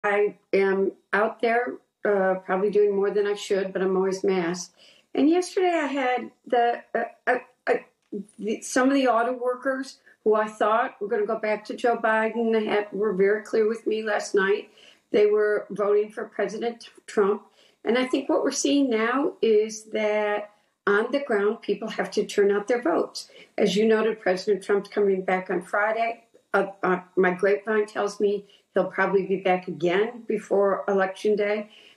I am out there probably doing more than I should, but I'm always masked. And yesterday I had some of the auto workers who I thought were going to go back to Joe Biden were very clear with me last night. They were voting for President Trump. And I think what we're seeing now is that on the ground, people have to turn out their votes. As you noted, President Trump's coming back on Friday. My grapevine tells me he'll probably be back again before Election Day.